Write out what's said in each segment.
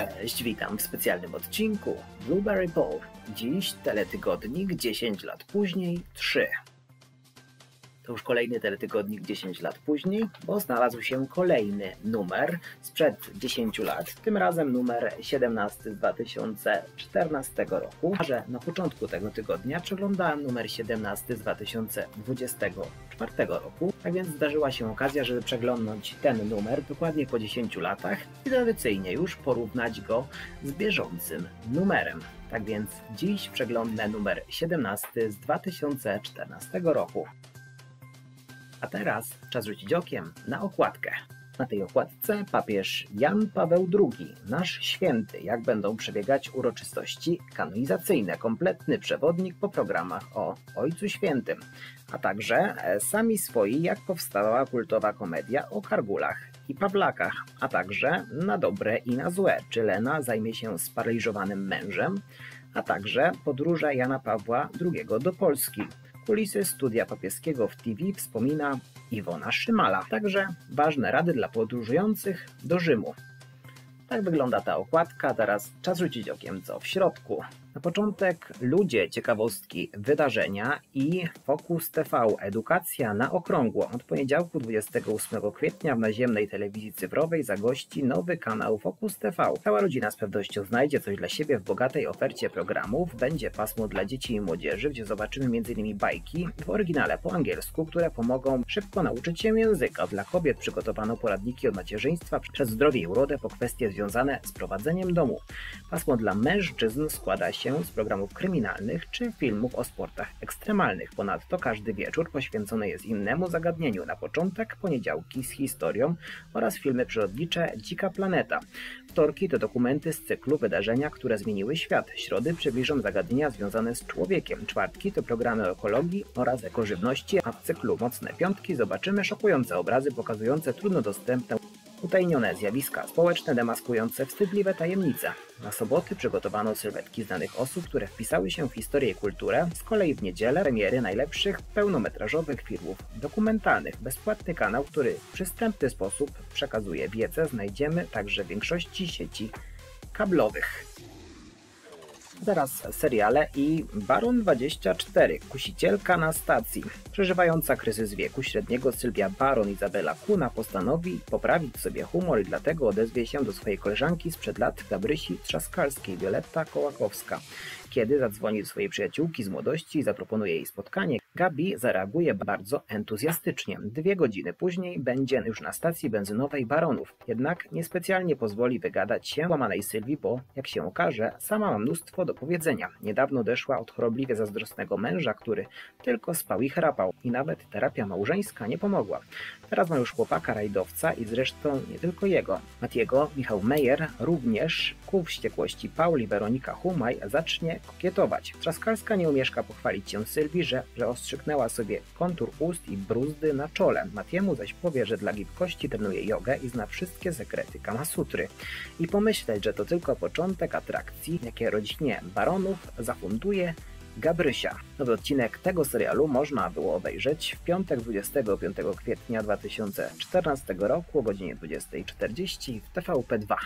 Cześć, witam w specjalnym odcinku Blueberry Bowl. Dziś teletygodnik 10 lat później 3. To już kolejny teletygodnik 10 lat później, bo znalazł się kolejny numer sprzed 10 lat, tym razem numer 17 z 2014 roku. A że na początku tego tygodnia przeglądałem numer 17 z 2024 roku, tak więc zdarzyła się okazja, żeby przeglądnąć ten numer dokładnie po 10 latach i tradycyjnie już porównać go z bieżącym numerem. Tak więc dziś przeglądnę numer 17 z 2014 roku. A teraz czas rzucić okiem na okładkę. Na tej okładce papież Jan Paweł II, nasz święty, jak będą przebiegać uroczystości kanonizacyjne, kompletny przewodnik po programach o Ojcu Świętym, a także sami swoi, jak powstała kultowa komedia o Kargulach i Pawlakach, a także na dobre i na złe, czy Lena zajmie się sparaliżowanym mężem, a także podróże Jana Pawła II do Polski. Kulisy studia papieskiego w TV wspomina Iwona Szymala. Także ważne rady dla podróżujących do Rzymu. Tak wygląda ta okładka, teraz czas rzucić okiem co w środku. Na początek ludzie, ciekawostki, wydarzenia i Focus TV. Edukacja na okrągło. Od poniedziałku 28 kwietnia w naziemnej telewizji cyfrowej zagości nowy kanał Focus TV. Cała rodzina z pewnością znajdzie coś dla siebie w bogatej ofercie programów. Będzie pasmo dla dzieci i młodzieży, gdzie zobaczymy m.in. bajki w oryginale po angielsku, które pomogą szybko nauczyć się języka. Dla kobiet przygotowano poradniki od macierzyństwa przez zdrowie i urodę po kwestie związane z prowadzeniem domu. Pasmo dla mężczyzn składa się z programów kryminalnych czy filmów o sportach ekstremalnych. Ponadto każdy wieczór poświęcony jest innemu zagadnieniu. Na początek poniedziałki z historią oraz filmy przyrodnicze Dzika Planeta. Wtorki to dokumenty z cyklu Wydarzenia, które zmieniły świat. Środy przybliżą zagadnienia związane z człowiekiem. Czwartki to programy o ekologii oraz ekożywności, a w cyklu Mocne Piątki zobaczymy szokujące obrazy pokazujące trudno dostępne utajnione zjawiska społeczne demaskujące wstydliwe tajemnice. Na soboty przygotowano sylwetki znanych osób, które wpisały się w historię i kulturę. Z kolei w niedzielę premiery najlepszych pełnometrażowych filmów dokumentalnych. Bezpłatny kanał, który w przystępny sposób przekazuje wiedzę, znajdziemy także w większości sieci kablowych. Teraz seriale i Baron 24, kusicielka na stacji. Przeżywająca kryzys wieku średniego Sylwia Baron Izabela Kuna postanowi poprawić sobie humor i dlatego odezwie się do swojej koleżanki sprzed lat Gabrysi Trzaskalskiej, Wioletta Kołakowska. Kiedy zadzwoni do swojej przyjaciółki z młodości i zaproponuje jej spotkanie, Gabi zareaguje bardzo entuzjastycznie. 2 godziny później będzie już na stacji benzynowej Baronów. Jednak niespecjalnie pozwoli wygadać się łamanej Sylwii, bo jak się okaże, sama ma mnóstwo do powiedzenia. Niedawno odeszła od chorobliwie zazdrosnego męża, który tylko spał i chrapał. I nawet terapia małżeńska nie pomogła. Teraz ma już chłopaka rajdowca i zresztą nie tylko jego. Matiego Michał Meyer również ku wściekłości Pauli Weronika Humaj zacznie kokietować. Trzaskalska nie umieszka pochwalić się Sylwii, że ostrzyknęła sobie kontur ust i bruzdy na czole. Matiemu zaś powie, że dla gibkości trenuje jogę i zna wszystkie sekrety Kama Sutry. I pomyśleć, że to tylko początek atrakcji, jakie rodzinie Baronów zafunduje Gabrysia. Nowy odcinek tego serialu można było obejrzeć w piątek 25 kwietnia 2014 roku o godzinie 20:40 w TVP2.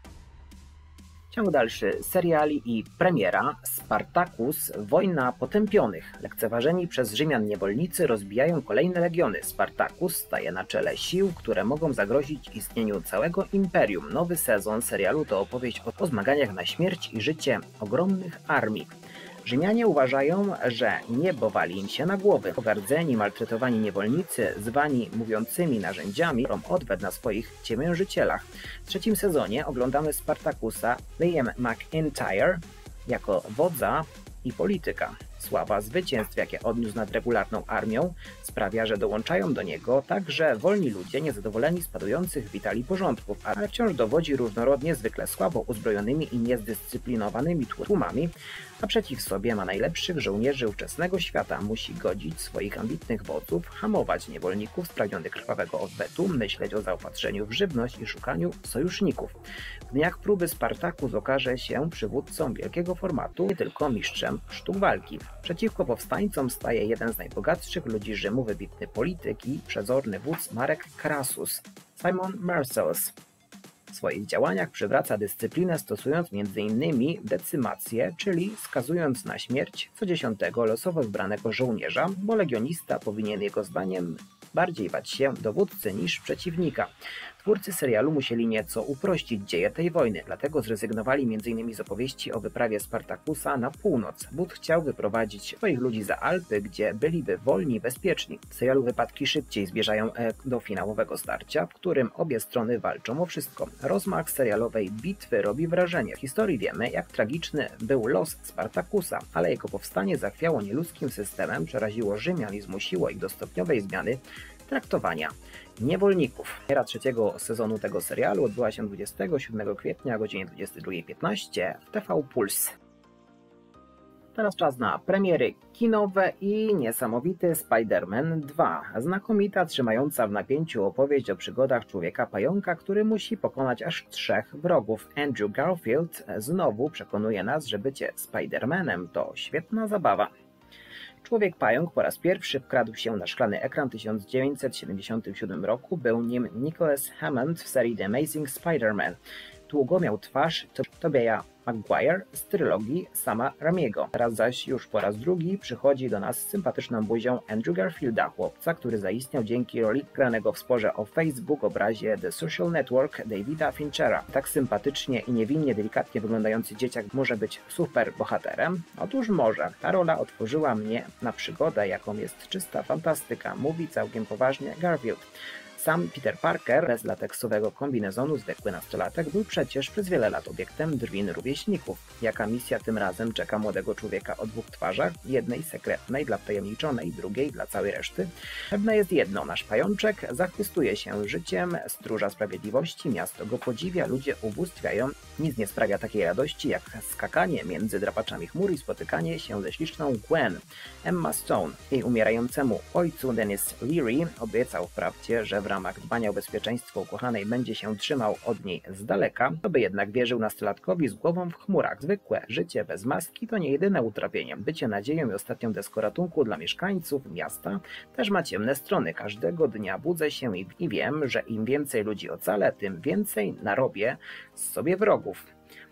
Ciąg dalszy seriali i premiera Spartacus – Wojna potępionych. Lekceważeni przez Rzymian niewolnicy rozbijają kolejne legiony. Spartacus staje na czele sił, które mogą zagrozić istnieniu całego imperium. Nowy sezon serialu to opowieść o zmaganiach na śmierć i życie ogromnych armii. Rzymianie uważają, że niebo wali im się na głowy. Pogardzeni, maltretowani niewolnicy, zwani mówiącymi narzędziami, biorą odwet na swoich ciemiężycielach. W 3. sezonie oglądamy Spartacusa Liam McIntyre jako wodza i polityka. Sława zwycięstw, jakie odniósł nad regularną armią, sprawia, że dołączają do niego także wolni ludzie niezadowoleni z panujących w Italii porządków, ale wciąż dowodzi różnorodnie zwykle słabo uzbrojonymi i niezdyscyplinowanymi tłumami, a przeciw sobie ma najlepszych żołnierzy ówczesnego świata. Musi godzić swoich ambitnych wodzów, hamować niewolników spragnionych krwawego odwetu, myśleć o zaopatrzeniu w żywność i szukaniu sojuszników. W dniach próby Spartacus okaże się przywódcą wielkiego formatu, nie tylko mistrzem sztuk walki. Przeciwko powstańcom staje jeden z najbogatszych ludzi Rzymu, wybitny polityk i przezorny wódz Marek Crassus, Simon Marcellus. W swoich działaniach przywraca dyscyplinę, stosując m.in. decymację, czyli skazując na śmierć co 10 losowo wybranego żołnierza, bo legionista powinien jego zdaniem bardziej bać się dowódcy niż przeciwnika. Twórcy serialu musieli nieco uprościć dzieje tej wojny, dlatego zrezygnowali m.in. z opowieści o wyprawie Spartakusa na północ. Wood chciał wyprowadzić swoich ludzi za Alpy, gdzie byliby wolni i bezpieczni. W serialu wypadki szybciej zbliżają do finałowego starcia, w którym obie strony walczą o wszystko. Rozmach serialowej bitwy robi wrażenie. W historii wiemy, jak tragiczny był los Spartakusa, ale jego powstanie zachwiało nieludzkim systemem, przeraziło Rzymian i zmusiło ich do stopniowej zmiany traktowania niewolników. Premiera trzeciego sezonu tego serialu odbyła się 27 kwietnia o godzinie 22:15 w TV Puls. Teraz czas na premiery kinowe i niesamowity Spider-Man 2. Znakomita, trzymająca w napięciu opowieść o przygodach człowieka-pająka, który musi pokonać aż 3 wrogów. Andrew Garfield znowu przekonuje nas, że bycie Spider-Manem to świetna zabawa. Człowiek-pająk po raz pierwszy wkradł się na szklany ekran w 1977 roku. Był nim Nicholas Hammond w serii The Amazing Spider-Man. Długo miał twarz Tobeya Maguire z trylogii Sama Raimiego. Teraz zaś już po raz drugi przychodzi do nas z sympatyczną buzią Andrew Garfielda, chłopca, który zaistniał dzięki roli granego w sporze o Facebook obrazie The Social Network Davida Finchera. Tak sympatycznie i niewinnie delikatnie wyglądający dzieciak może być super bohaterem? Otóż może. Ta rola otworzyła mnie na przygodę, jaką jest czysta fantastyka, mówi całkiem poważnie Garfield. Sam Peter Parker, bez lateksowego kombinezonu, zwykły nastolatek, był przecież przez wiele lat obiektem drwin rówieśników. Jaka misja tym razem czeka młodego człowieka o 2 twarzach? Jednej sekretnej dla wtajemniczonej, drugiej dla całej reszty? Pewne jest jedno, nasz pajączek zachwystuje się życiem stróża sprawiedliwości, miasto go podziwia, ludzie ubóstwiają. Nic nie sprawia takiej radości jak skakanie między drapaczami chmur i spotykanie się ze śliczną Gwen. Emma Stone, jej umierającemu ojcu Denis Leary, obiecał wprawdzie, że w ramach dbania o bezpieczeństwo ukochanej będzie się trzymał od niej z daleka, to by jednak wierzył nastolatkowi z głową w chmurach. Zwykłe życie bez maski to nie jedyne utrapienie. Bycie nadzieją i ostatnią deską ratunku dla mieszkańców miasta też ma ciemne strony. Każdego dnia budzę się i wiem, że im więcej ludzi ocalę, tym więcej narobię sobie wrogów.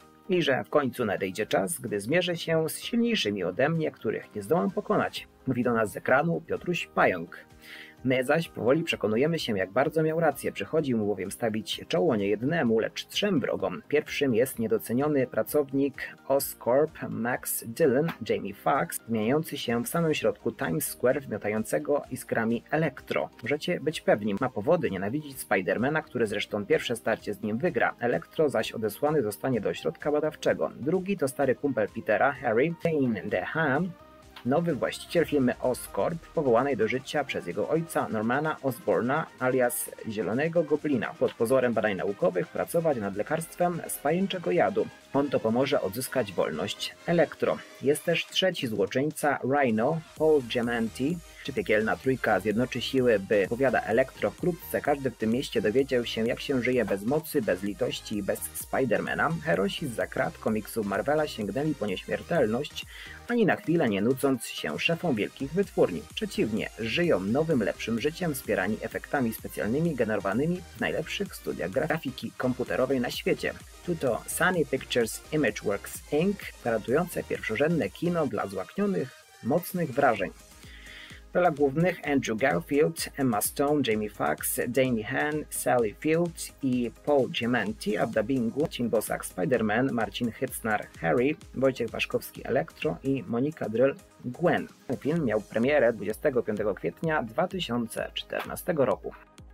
I że w końcu nadejdzie czas, gdy zmierzę się z silniejszymi ode mnie, których nie zdołam pokonać. Mówi do nas z ekranu Piotruś Pająk. My zaś powoli przekonujemy się, jak bardzo miał rację. Przychodzi mu bowiem stawić czoło nie jednemu, lecz 3 wrogom. Pierwszym jest niedoceniony pracownik Oscorp Max Dillon, Jamie Foxx, zmieniający się w samym środku Times Square, wmiotającego iskrami Elektro. Możecie być pewni, ma powody nienawidzić Spidermana, który zresztą pierwsze starcie z nim wygra. Elektro zaś odesłany zostanie do ośrodka badawczego. Drugi to stary kumpel Petera, Harry Dehan, nowy właściciel firmy Oscorp, powołanej do życia przez jego ojca Normana Osborna alias Zielonego Goblina. Pod pozorem badań naukowych pracować nad lekarstwem z pajęczego jadu. On to pomoże odzyskać wolność. Elektro. Jest też trzeci złoczyńca Rhino, Paul Giamatti. Czy piekielna trójka zjednoczy siły, by, powiada Elektro, wkrótce każdy w tym mieście dowiedział się, jak się żyje bez mocy, bez litości i bez Spidermana. Herosi zza krat komiksów Marvela sięgnęli po nieśmiertelność, ani na chwilę nie nucąc się szefom wielkich wytwórni. Przeciwnie, żyją nowym, lepszym życiem, wspierani efektami specjalnymi generowanymi w najlepszych studiach grafiki komputerowej na świecie. To Sony Pictures Imageworks Inc., gwarantujące pierwszorzędne kino dla złaknionych, mocnych wrażeń. W rolach głównych Andrew Garfield, Emma Stone, Jamie Foxx, Dane Han, Sally Field i Paul Giamatti, a w dubbingu Marcin Bosak Spider-Man, Marcin Hycnar Harry, Wojciech Waszkowski Elektro i Monika Dryl Gwen. Film miał premierę 25 kwietnia 2014 roku.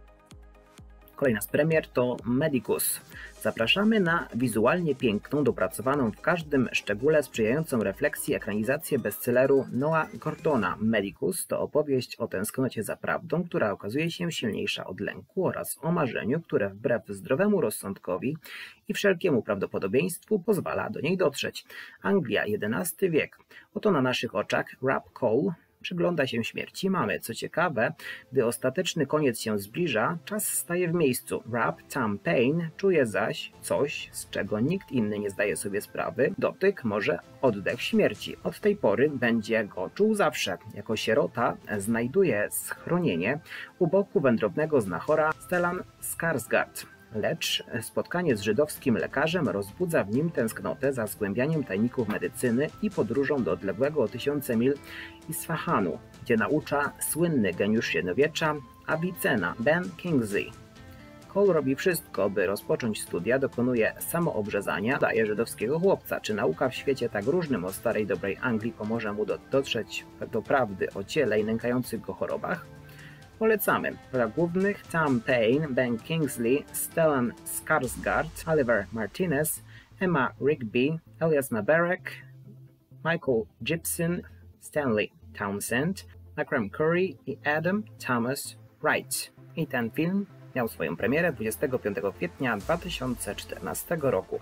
Kolejna z premier to Medicus. Zapraszamy na wizualnie piękną, dopracowaną w każdym szczególe, sprzyjającą refleksji ekranizację bestselleru Noah Gordona. Medicus to opowieść o tęsknocie za prawdą, która okazuje się silniejsza od lęku, oraz o marzeniu, które wbrew zdrowemu rozsądkowi i wszelkiemu prawdopodobieństwu pozwala do niej dotrzeć. Anglia, XI wiek. Oto na naszych oczach Rap Cole przygląda się śmierci mamy. Co ciekawe, gdy ostateczny koniec się zbliża, czas staje w miejscu. Rap Tam Paine czuje zaś coś, z czego nikt inny nie zdaje sobie sprawy. Dotyk, może oddech śmierci. Od tej pory będzie go czuł zawsze. Jako sierota znajduje schronienie u boku wędrownego znachora Stellan Skarsgård. lecz spotkanie z żydowskim lekarzem rozbudza w nim tęsknotę za zgłębianiem tajników medycyny i podróżą do odległego o tysiące mil Isfahanu, gdzie naucza słynny geniusz średniowiecza Avicena, Ben Kingsley. Cole robi wszystko, by rozpocząć studia, dokonuje samoobrzezania, daje żydowskiego chłopca. Czy nauka w świecie tak różnym od starej dobrej Anglii pomoże mu dotrzeć do prawdy o ciele i nękających go chorobach? Polecamy. Dla głównych Tom Paine, Ben Kingsley, Stellan Skarsgård, Oliver Martinez, Emma Rigby, Elias Nabarek, Michael Gibson, Stanley Townsend, Akram Curry i Adam Thomas Wright. I ten film miał swoją premierę 25 kwietnia 2014 roku.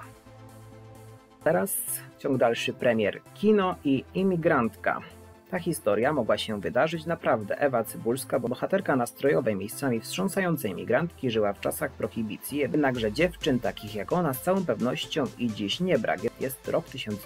Teraz ciąg dalszy premier Kino i imigrantka. Ta historia mogła się wydarzyć naprawdę. Ewa Cybulska, bohaterka nastrojowej, miejscami wstrząsającej imigrantki, żyła w czasach prohibicji, jednakże dziewczyn takich jak ona z całą pewnością i dziś nie brak. Jest rok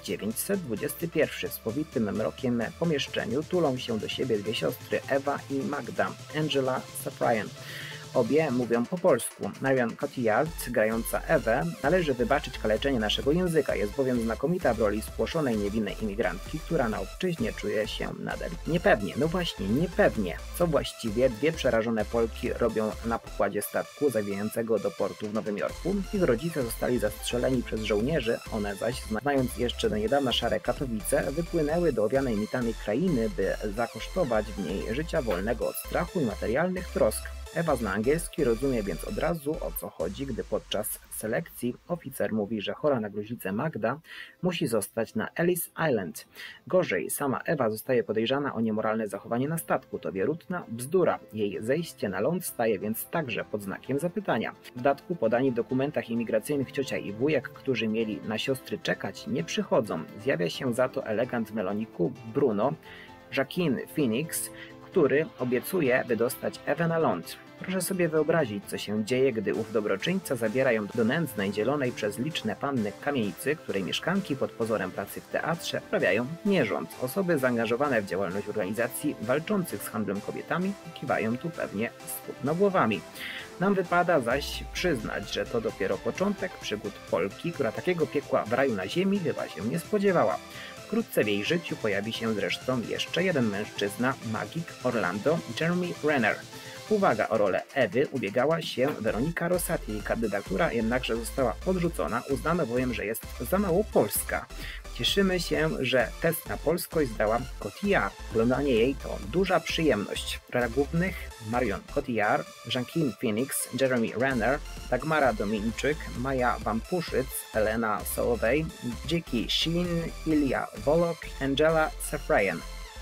1921. W spowitym mrokiem pomieszczeniu tulą się do siebie dwie siostry, Ewa i Magda, Angela Safrayan. Obie mówią po polsku. Marion Cotillard, grająca Ewę, należy wybaczyć kaleczenie naszego języka. Jest bowiem znakomita w roli spłoszonej, niewinnej imigrantki, która na obczyźnie czuje się nader niepewnie. No właśnie, niepewnie. Co właściwie dwie przerażone Polki robią na pokładzie statku zawijającego do portu w Nowym Jorku? Ich rodzice zostali zastrzeleni przez żołnierzy, one zaś, znając jeszcze do niedawna szare Katowice, wypłynęły do owianej mitami krainy, by zakosztować w niej życia wolnego od strachu i materialnych trosk. Ewa zna angielski, rozumie więc od razu, o co chodzi, gdy podczas selekcji oficer mówi, że chora na gruźlicę Magda musi zostać na Ellis Island. Gorzej, sama Ewa zostaje podejrzana o niemoralne zachowanie na statku. To wierutna bzdura. Jej zejście na ląd staje więc także pod znakiem zapytania. W dodatku podani w dokumentach imigracyjnych ciocia i wujek, którzy mieli na siostry czekać, nie przychodzą. Zjawia się za to elegant meloniku Bruno, Joaquin Phoenix, który obiecuje wydostać Ewę na ląd. Proszę sobie wyobrazić, co się dzieje, gdy ów dobroczyńca zabiera ją do nędznej, dzielonej przez liczne panny kamienicy, której mieszkanki pod pozorem pracy w teatrze prawiają nierząd. Osoby zaangażowane w działalność organizacji walczących z handlem kobietami kiwają tu pewnie smutno głowami. Nam wypada zaś przyznać, że to dopiero początek przygód Polki, która takiego piekła w raju na ziemi chyba się nie spodziewała. Wkrótce w jej życiu pojawi się zresztą jeszcze jeden mężczyzna, magik Orlando Jeremy Renner. Uwaga, o rolę Ewy ubiegała się Weronika Rosati. Jej kandydatura jednakże została odrzucona, uznano bowiem, że jest za mało polska. Cieszymy się, że test na polskość zdała Cotillard. Oglądanie jej to duża przyjemność. W rolach głównych Marion Cotillard, Joaquin Phoenix, Jeremy Renner, Dagmara Dominczyk, Maja Wampuszyc, Elena Solovej, Jackie Sheen, Ilja Wolok, Angela Safrayan.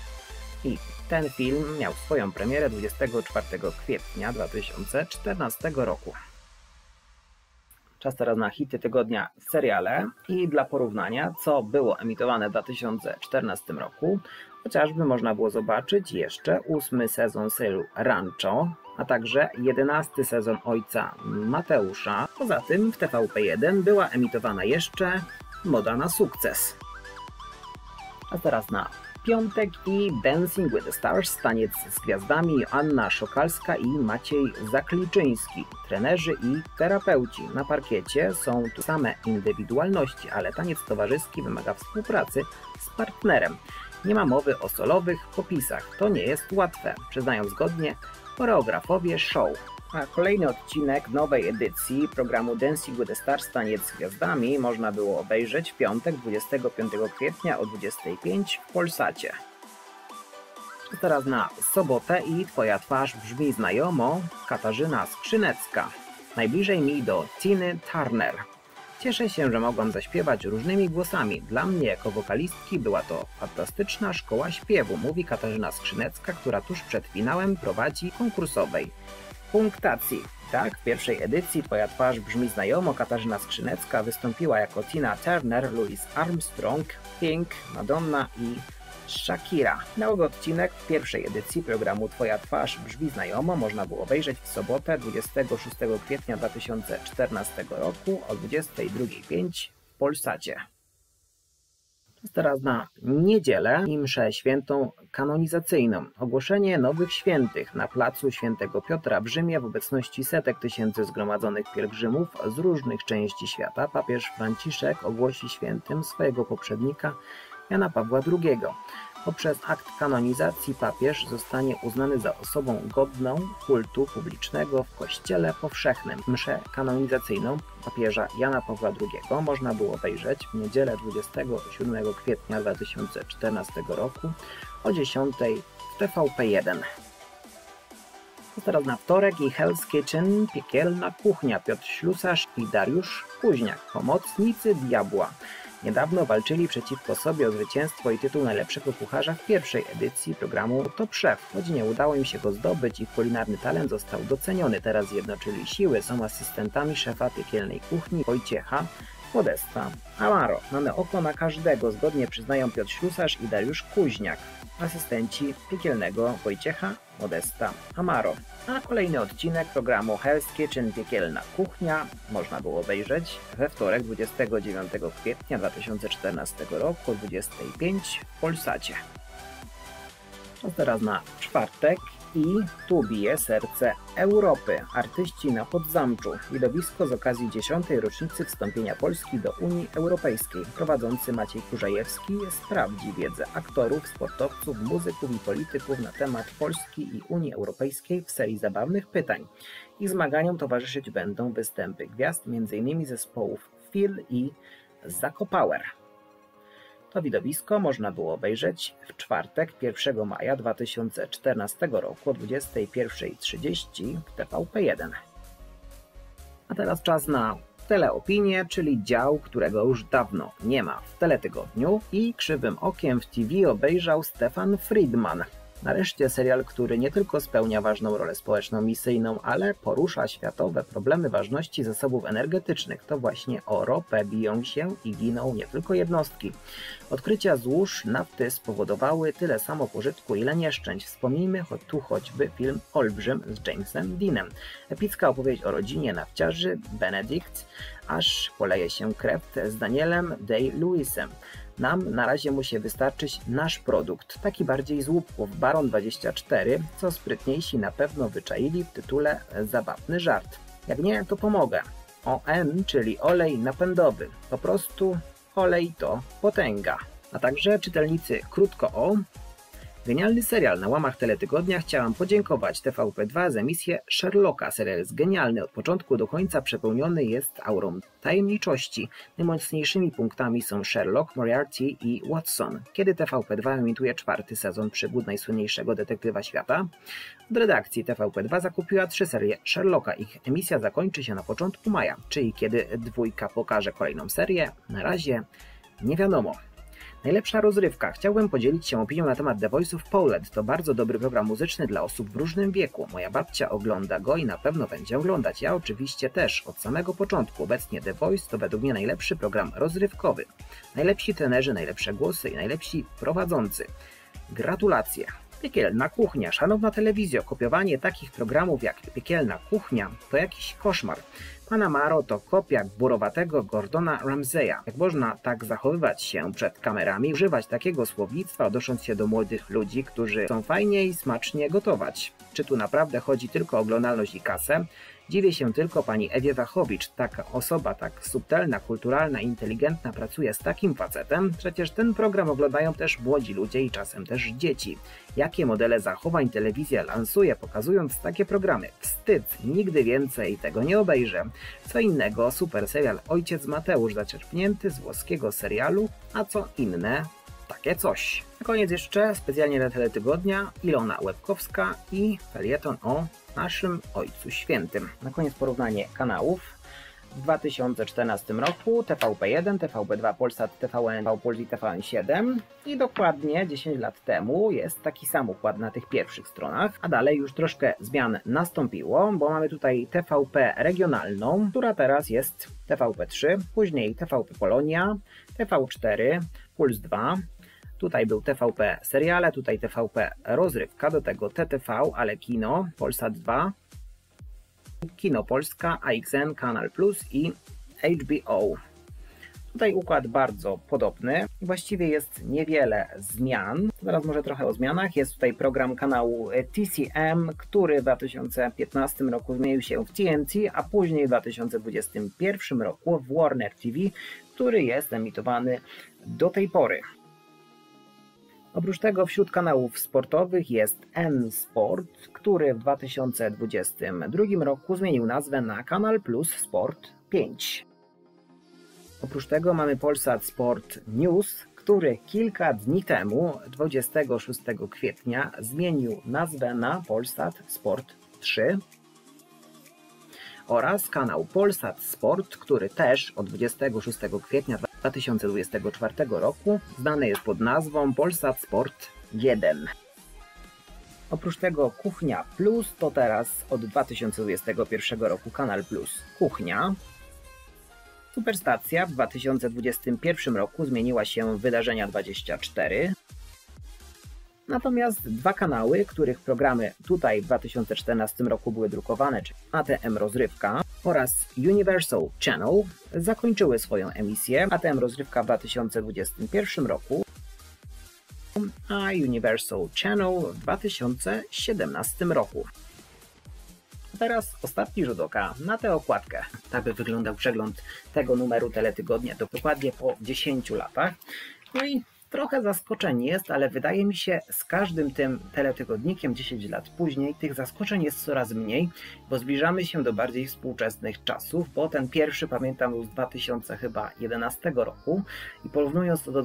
I ten film miał swoją premierę 24 kwietnia 2014 roku. Czas teraz na hity tygodnia seriale i dla porównania, co było emitowane w 2014 roku, chociażby można było zobaczyć jeszcze 8. sezon serialu Rancho, a także 11. sezon Ojca Mateusza. Poza tym w TVP1 była emitowana jeszcze Moda na sukces. A teraz na piątek i Dancing with the Stars, taniec z gwiazdami, Joanna Szokalska i Maciej Zakliczyński. Trenerzy i terapeuci. Na parkiecie są tu same indywidualności, ale taniec towarzyski wymaga współpracy z partnerem. Nie ma mowy o solowych popisach. To nie jest łatwe, przyznają zgodnie choreografowie show. A kolejny odcinek nowej edycji programu Dancing with the Stars, taniec z gwiazdami można było obejrzeć w piątek 25 kwietnia o 25 w Polsacie. Teraz na sobotę i Twoja twarz brzmi znajomo, Katarzyna Skrzynecka. Najbliżej mi do Tiny Turner. Cieszę się, że mogłam zaśpiewać różnymi głosami. Dla mnie jako wokalistki była to fantastyczna szkoła śpiewu, mówi Katarzyna Skrzynecka, która tuż przed finałem prowadzi konkursowej. Punktacji. Tak, w pierwszej edycji Twoja twarz brzmi znajomo, Katarzyna Skrzynecka wystąpiła jako Tina Turner, Louis Armstrong, Pink, Madonna i Shakira. Nowy odcinek w pierwszej edycji programu Twoja twarz brzmi znajomo można było obejrzeć w sobotę 26 kwietnia 2014 roku o 22:05 w Polsacie. Teraz na niedzielę i mszę świętą kanonizacyjną. Ogłoszenie nowych świętych na placu Świętego Piotra w Rzymie w obecności setek tysięcy zgromadzonych pielgrzymów z różnych części świata. Papież Franciszek ogłosi świętym swojego poprzednika Jana Pawła II. Poprzez akt kanonizacji papież zostanie uznany za osobą godną kultu publicznego w Kościele Powszechnym. Mszę kanonizacyjną papieża Jana Pawła II można było obejrzeć w niedzielę 27 kwietnia 2014 roku o 10 w TVP1. Teraz na wtorek i Hell's Kitchen, piekielna kuchnia. Piotr Ślusarz i Dariusz Kuźniak, pomocnicy diabła. Niedawno walczyli przeciwko sobie o zwycięstwo i tytuł najlepszego kucharza w pierwszej edycji programu Top Chef. Choć nie udało im się go zdobyć, ich kulinarny talent został doceniony. Teraz zjednoczyli siły, są asystentami szefa piekielnej kuchni Wojciecha Modesta Amaro. Mamy oko na każdego, zgodnie przyznają Piotr Ślusarz i Dariusz Kuźniak, asystenci piekielnego Wojciecha Modesta Amaro. A kolejny odcinek programu Hell's Kitchen, piekielna kuchnia można było obejrzeć we wtorek 29 kwietnia 2014 roku o 25 w Polsacie. To teraz na czwartek i Tu bije serce Europy. Artyści na Podzamczu. Widowisko z okazji 10. rocznicy wstąpienia Polski do Unii Europejskiej. Prowadzący Maciej Kurzajewski sprawdzi wiedzę aktorów, sportowców, muzyków i polityków na temat Polski i Unii Europejskiej w serii zabawnych pytań. Ich zmaganiom towarzyszyć będą występy gwiazd m.in. zespołów Phil i Zakopauer. To widowisko można było obejrzeć w czwartek 1 maja 2014 roku o 21:30 w TVP1. A teraz czas na teleopinię, czyli dział, którego już dawno nie ma w Teletygodniu i krzywym okiem w TV obejrzał Stefan Friedman. Nareszcie serial, który nie tylko spełnia ważną rolę społeczną misyjną, ale porusza światowe problemy ważności zasobów energetycznych. To właśnie o ropę biją się i giną nie tylko jednostki. Odkrycia złóż nafty spowodowały tyle samo pożytku, ile nieszczęść. Wspomnijmy tu choćby film Olbrzym z Jamesem Deanem. Epicka opowieść o rodzinie nafciarzy Benedict, aż poleje się krew z Danielem Day-Lewisem. Nam na razie musi wystarczyć nasz produkt, taki bardziej z łupków, Baron 24, co sprytniejsi na pewno wyczaili w tytule zabawny żart. Jak nie, to pomogę. ON, czyli olej napędowy, po prostu olej to potęga. A także czytelnicy Krótko o. Genialny serial na łamach Teletygodnia. Chciałam podziękować TVP2 za emisję Sherlocka. Serial jest genialny, od początku do końca przepełniony jest aurą tajemniczości. Najmocniejszymi punktami są Sherlock, Moriarty i Watson. Kiedy TVP2 emituje 4. sezon przygód najsłynniejszego detektywa świata? Od redakcji TVP2 zakupiła 3 serie Sherlocka. Ich emisja zakończy się na początku maja. Czyli kiedy dwójka pokaże kolejną serię? Na razie nie wiadomo. Najlepsza rozrywka. Chciałbym podzielić się opinią na temat The Voice of Poland. To bardzo dobry program muzyczny dla osób w różnym wieku. Moja babcia ogląda go i na pewno będzie oglądać. Ja oczywiście też, od samego początku. Obecnie The Voice to według mnie najlepszy program rozrywkowy. Najlepsi trenerzy, najlepsze głosy i najlepsi prowadzący. Gratulacje. Piekielna kuchnia. Szanowna telewizjo, kopiowanie takich programów jak Piekielna kuchnia to jakiś koszmar. Pan Amaro to kopia gburowatego Gordona Ramsaya. Jak można tak zachowywać się przed kamerami, używać takiego słownictwa, odnosząc się do młodych ludzi, którzy chcą fajnie i smacznie gotować? Czy tu naprawdę chodzi tylko o oglądalność i kasę? Dziwię się tylko pani Ewie Wachowicz. Taka osoba tak subtelna, kulturalna i inteligentna pracuje z takim facetem. Przecież ten program oglądają też młodzi ludzie i czasem też dzieci. Jakie modele zachowań telewizja lansuje, pokazując takie programy? Wstyd, nigdy więcej tego nie obejrzę. Co innego super serial Ojciec Mateusz, zaczerpnięty z włoskiego serialu, a co inne takie coś. Na koniec jeszcze specjalnie dla Teletygodnia Ilona Łebkowska i felieton o naszym Ojcu Świętym. Na koniec porównanie kanałów. W 2014 roku TVP1, TVP2 Polsat, TVN, TVPuls i TVN7 i dokładnie 10 lat temu jest taki sam układ na tych pierwszych stronach, a dalej już troszkę zmian nastąpiło, bo mamy tutaj TVP regionalną, która teraz jest TVP3, później TVP Polonia, TV4, Puls 2, tutaj był TVP seriale, tutaj TVP rozrywka, do tego TTV, ale kino, Polsat 2, Kino Polska, AXN, Kanal Plus i HBO. Tutaj układ bardzo podobny. Właściwie jest niewiele zmian. Teraz może trochę o zmianach. Jest tutaj program kanału TCM, który w 2015 roku zmienił się w TNT, a później w 2021 roku w Warner TV, który jest emitowany do tej pory. Oprócz tego wśród kanałów sportowych jest N-Sport, który w 2022 roku zmienił nazwę na Kanal Plus Sport 5. Oprócz tego mamy Polsat Sport News, który kilka dni temu, 26 kwietnia, zmienił nazwę na Polsat Sport 3. Oraz kanał Polsat Sport, który też od 26 kwietnia 2024 roku znany jest pod nazwą Polsat Sport 1. Oprócz tego Kuchnia Plus to teraz od 2021 roku Kanal Plus Kuchnia. Superstacja w 2021 roku zmieniła się w Wydarzenia 24. Natomiast dwa kanały, których programy tutaj w 2014 roku były drukowane, czyli ATM Rozrywka oraz Universal Channel, zakończyły swoją emisję. ATM Rozrywka w 2021 roku, a Universal Channel w 2017 roku. A teraz ostatni rzut oka na tę okładkę. Tak by wyglądał przegląd tego numeru Teletygodnia dokładnie po 10 latach. No i trochę zaskoczeń jest, ale wydaje mi się z każdym tym teletygodnikiem 10 lat później tych zaskoczeń jest coraz mniej, bo zbliżamy się do bardziej współczesnych czasów, bo ten pierwszy pamiętam był z 2011 roku i porównując to do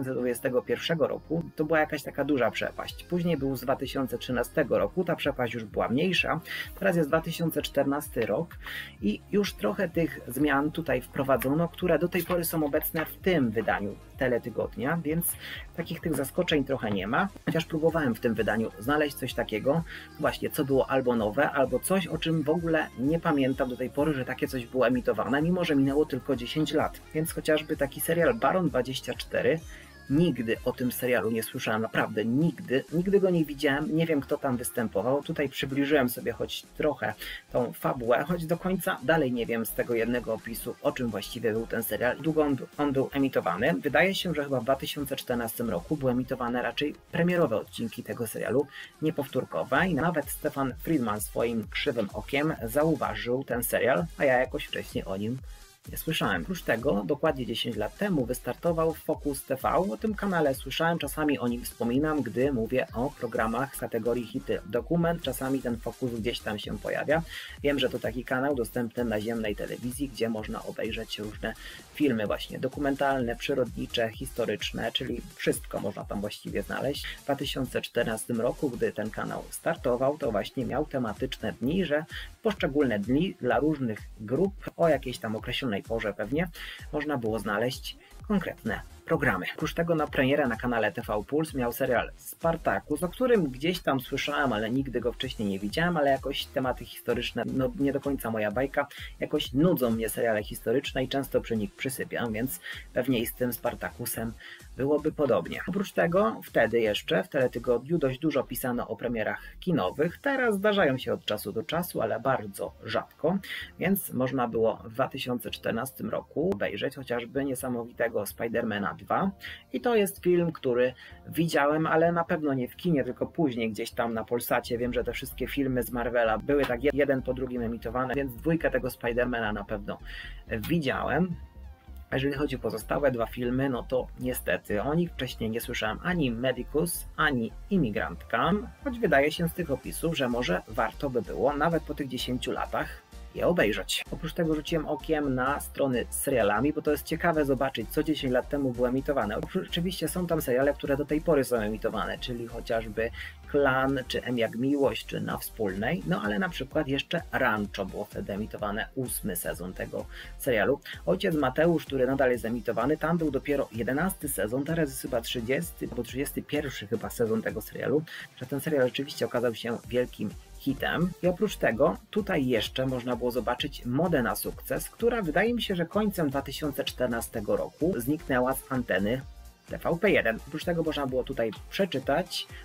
2021 roku, to była jakaś taka duża przepaść. Później był z 2013 roku, ta przepaść już była mniejsza, teraz jest 2014 rok i już trochę tych zmian tutaj wprowadzono, które do tej pory są obecne w tym wydaniu teletygodnia, więc takich tych zaskoczeń trochę nie ma, chociaż próbowałem w tym wydaniu znaleźć coś takiego, właśnie co było albo nowe, albo coś, o czym w ogóle nie pamiętam do tej pory, że takie coś było emitowane, mimo że minęło tylko 10 lat. Więc chociażby taki serial Baron 24, nigdy o tym serialu nie słyszałem, naprawdę nigdy go nie widziałem, nie wiem kto tam występował. Tutaj przybliżyłem sobie choć trochę tą fabułę, choć do końca dalej nie wiem z tego jednego opisu, o czym właściwie był ten serial, długo on był emitowany. Wydaje się, że chyba w 2014 roku były emitowane raczej premierowe odcinki tego serialu, niepowtórkowe i nawet Stefan Friedman swoim krzywym okiem zauważył ten serial, a ja jakoś wcześniej o nim nie słyszałem. Oprócz tego, dokładnie 10 lat temu wystartował Focus TV. O tym kanale słyszałem, czasami o nim wspominam, gdy mówię o programach z kategorii hity dokument. Czasami ten Focus gdzieś tam się pojawia. Wiem, że to taki kanał dostępny na naziemnej telewizji, gdzie można obejrzeć różne filmy właśnie dokumentalne, przyrodnicze, historyczne, czyli wszystko można tam właściwie znaleźć. W 2014 roku, gdy ten kanał startował, to właśnie miał tematyczne dni, że poszczególne dni dla różnych grup o jakiejś tam określonej porze pewnie można było znaleźć konkretne programy. Oprócz tego na premierę na kanale TV Puls miał serial Spartacus, o którym gdzieś tam słyszałem, ale nigdy go wcześniej nie widziałem, ale jakoś tematy historyczne, no nie do końca moja bajka, jakoś nudzą mnie seriale historyczne i często przy nich przysypiam, więc pewnie i z tym Spartacusem byłoby podobnie. Oprócz tego wtedy jeszcze w teletygodniu dość dużo pisano o premierach kinowych. Teraz zdarzają się od czasu do czasu, ale bardzo rzadko, więc można było w 2014 roku obejrzeć chociażby niesamowitego Spidermana 2 i to jest film, który widziałem, ale na pewno nie w kinie, tylko później gdzieś tam na Polsacie. Wiem, że te wszystkie filmy z Marvela były tak jeden po drugim emitowane, więc dwójkę tego Spidermana na pewno widziałem. A jeżeli chodzi o pozostałe dwa filmy, no to niestety o nich wcześniej nie słyszałem ani Medicus, ani Imigrantka, choć wydaje się z tych opisów, że może warto by było nawet po tych 10 latach je obejrzeć. Oprócz tego rzuciłem okiem na strony z serialami, bo to jest ciekawe zobaczyć, co 10 lat temu było emitowane. Oczywiście są tam seriale, które do tej pory są emitowane, czyli chociażby Klan, czy M jak Miłość, czy Na Wspólnej, no ale na przykład jeszcze Rancho było wtedy emitowane, 8. sezon tego serialu. Ojciec Mateusz, który nadal jest emitowany, tam był dopiero 11. sezon, teraz jest chyba 30 albo 31 chyba sezon tego serialu, że ten serial rzeczywiście okazał się wielkim hitem. I oprócz tego tutaj jeszcze można było zobaczyć Modę na sukces, która wydaje mi się, że końcem 2014 roku zniknęła z anteny TVP1. Oprócz tego można było tutaj przeczytać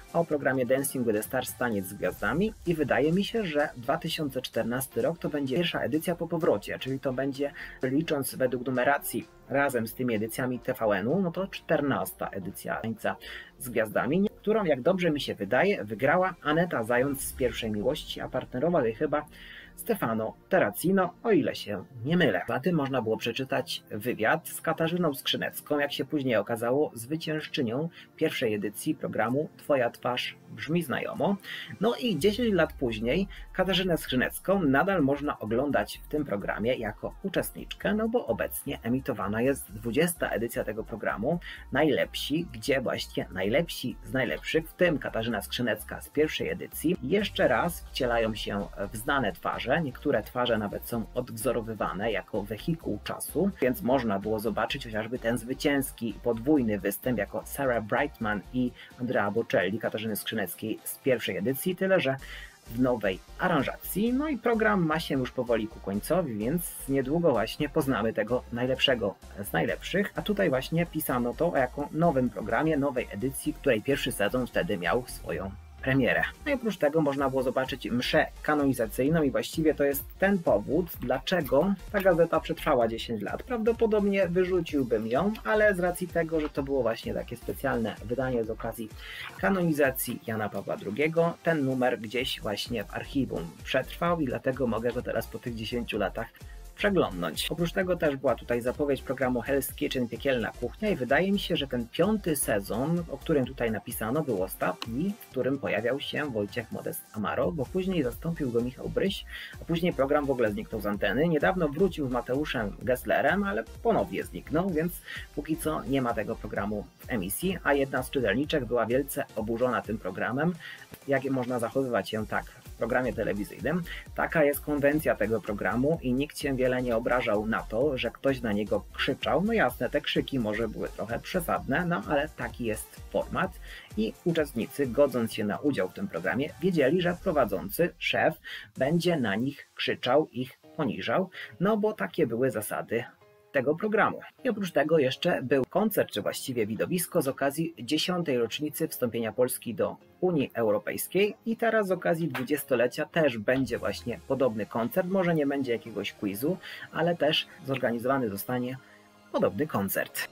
o programie Dancing with the Stars, Taniec z Gwiazdami, i wydaje mi się, że 2014 rok to będzie pierwsza edycja po powrocie, czyli to będzie, licząc według numeracji razem z tymi edycjami TVN-u, no to 14 edycja Tańca z Gwiazdami, którą, jak dobrze mi się wydaje, wygrała Aneta Zając z Pierwszej Miłości, a partnerował jej chyba Stefano Terracino, o ile się nie mylę. Za tym można było przeczytać wywiad z Katarzyną Skrzynecką, jak się później okazało, zwyciężczynią pierwszej edycji programu Twoja twarz brzmi znajomo. No i 10 lat później Katarzynę Skrzynecką nadal można oglądać w tym programie jako uczestniczkę, no bo obecnie emitowana jest 20. edycja tego programu Najlepsi, gdzie właśnie najlepsi z najlepszych, w tym Katarzyna Skrzynecka z pierwszej edycji, jeszcze raz wcielają się w znane twarze. Niektóre twarze nawet są odwzorowywane jako wehikuł czasu, więc można było zobaczyć chociażby ten zwycięski podwójny występ jako Sarah Brightman i Andrea Bocelli Katarzyny Skrzyneckiej z pierwszej edycji, tyle że w nowej aranżacji. No i program ma się już powoli ku końcowi, więc niedługo właśnie poznamy tego najlepszego z najlepszych, a tutaj właśnie pisano to jako nowym programie, nowej edycji, której pierwszy sezon wtedy miał swoją premierę. No i oprócz tego można było zobaczyć mszę kanonizacyjną i właściwie to jest ten powód, dlaczego ta gazeta przetrwała 10 lat. Prawdopodobnie wyrzuciłbym ją, ale z racji tego, że to było właśnie takie specjalne wydanie z okazji kanonizacji Jana Pawła II, ten numer gdzieś właśnie w archiwum przetrwał i dlatego mogę go teraz po tych 10 latach przeglądnąć. Oprócz tego też była tutaj zapowiedź programu Hell's Kitchen, Piekielna Kuchnia, i wydaje mi się, że ten 5. sezon, o którym tutaj napisano, był ostatni, w którym pojawiał się Wojciech Modest Amaro, bo później zastąpił go Michał Bryś, a później program w ogóle zniknął z anteny. Niedawno wrócił z Mateuszem Gesslerem, ale ponownie zniknął, więc póki co nie ma tego programu w emisji, a jedna z czytelniczek była wielce oburzona tym programem. Jak można zachowywać się tak w programie telewizyjnym? Taka jest konwencja tego programu i nikt się wiele nie obrażał na to, że ktoś na niego krzyczał. No jasne, te krzyki może były trochę przesadne, no ale taki jest format i uczestnicy, godząc się na udział w tym programie, wiedzieli, że prowadzący, szef, będzie na nich krzyczał, ich poniżał, no bo takie były zasady tego programu. I oprócz tego jeszcze był koncert, czy właściwie widowisko z okazji 10. rocznicy wstąpienia Polski do Unii Europejskiej i teraz z okazji 20-lecia też będzie właśnie podobny koncert. Może nie będzie jakiegoś quizu, ale też zorganizowany zostanie podobny koncert.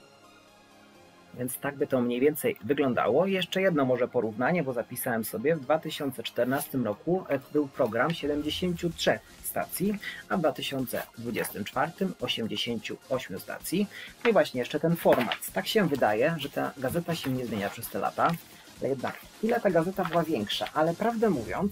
Więc tak by to mniej więcej wyglądało. Jeszcze jedno może porównanie, bo zapisałem sobie, w 2014 roku był program 73 stacji, a w 2024 88 stacji. No i właśnie jeszcze ten format. Tak się wydaje, że ta gazeta się nie zmienia przez te lata, ale jednak ile ta gazeta była większa, ale prawdę mówiąc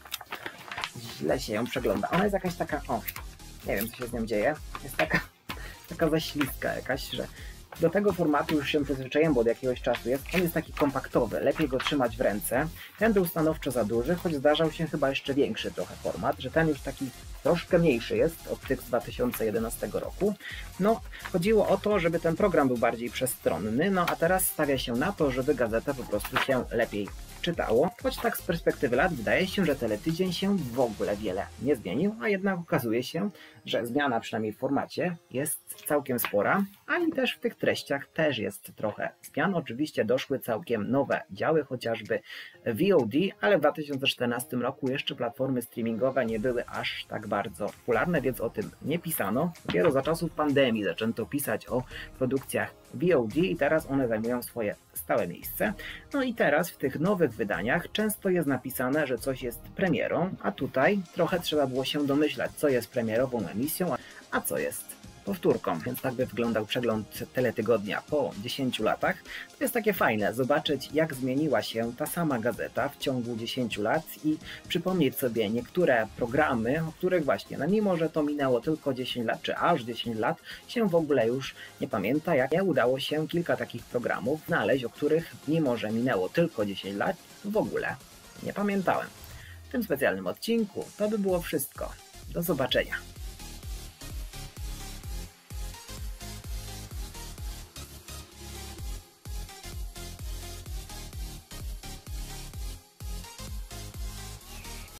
źle się ją przegląda. Ona jest jakaś taka, nie wiem co się z nią dzieje, jest taka zaślistka jakaś, że do tego formatu już się przyzwyczaiłem, bo od jakiegoś czasu jest. On jest taki kompaktowy, lepiej go trzymać w ręce. Ten był stanowczo za duży, choć zdarzał się chyba jeszcze większy trochę format, że ten już taki troszkę mniejszy jest od tych z 2011 roku. No, chodziło o to, żeby ten program był bardziej przestronny, no a teraz stawia się na to, żeby gazetę po prostu się lepiej czytało, choć tak z perspektywy lat wydaje się, że Teletydzień się w ogóle wiele nie zmienił, a jednak okazuje się, że zmiana przynajmniej w formacie jest całkiem spora, a i też w tych treściach też jest trochę zmian. Oczywiście doszły całkiem nowe działy, chociażby VOD, ale w 2014 roku jeszcze platformy streamingowe nie były aż tak bardzo popularne, więc o tym nie pisano. Dopiero za czasów pandemii zaczęto pisać o produkcjach VOD i teraz one zajmują swoje stałe miejsce. No i teraz w tych nowych wydaniach często jest napisane, że coś jest premierą, a tutaj trochę trzeba było się domyślać, co jest premierową emisją, a co jest powtórką. Więc tak by wyglądał przegląd Teletygodnia po 10 latach. To jest takie fajne zobaczyć, jak zmieniła się ta sama gazeta w ciągu 10 lat i przypomnieć sobie niektóre programy, o których właśnie, no mimo że to minęło tylko 10 lat, czy aż 10 lat, się w ogóle już nie pamięta, jak nie udało się kilka takich programów znaleźć, o których mimo że minęło tylko 10 lat, w ogóle nie pamiętałem. W tym specjalnym odcinku to by było wszystko. Do zobaczenia.